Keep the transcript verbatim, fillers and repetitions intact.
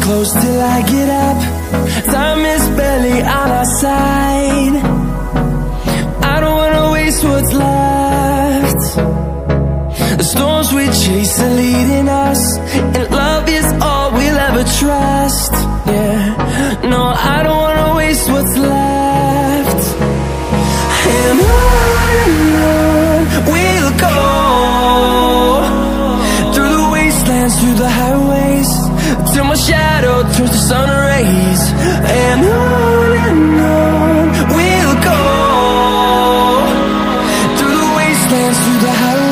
close till I get up. Time is barely on our side. I don't wanna waste what's left. The storms we chase are leading us, and love is all we'll ever trust. Yeah, no, I don't wanna waste what's left. And on and on we'll go, through the wastelands, through the highways, till my shadow turns to sun rays. And on and on we'll go, through the wastelands, through the highways.